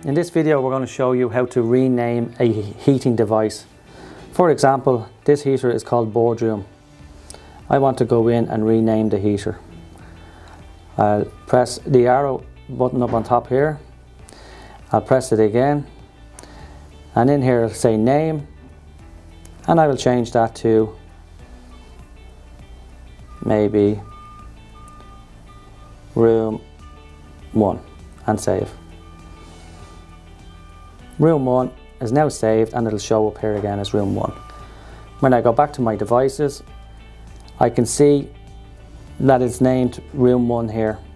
In this video we're going to show you how to rename a heating device. For example, this heater is called boardroom. I want to go in and rename the heater. I'll press the arrow button up on top here. I'll press it again, and in here it'll say name, and I will change that to maybe room 1 and save. Room 1 is now saved and it'll show up here again as room 1. When I go back to my devices, I can see that it's named room 1 here.